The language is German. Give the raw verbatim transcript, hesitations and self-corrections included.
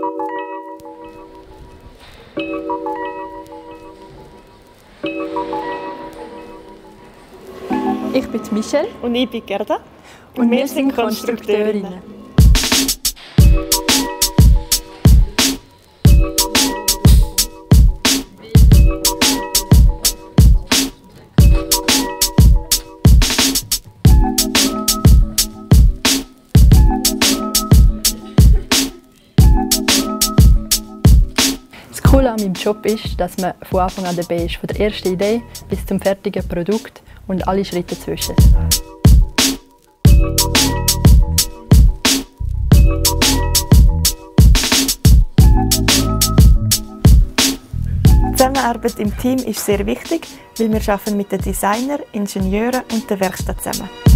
Ich bin Michelle. Und ich bin Gerda. Und, und wir sind Konstrukteurinnen. Das Coole an meinem Job ist, dass man von Anfang an dabei ist, von der ersten Idee bis zum fertigen Produkt und alle Schritte dazwischen. Die Zusammenarbeit im Team ist sehr wichtig, weil wir arbeiten mit den Designern, Ingenieuren und der Werkstatt zusammen.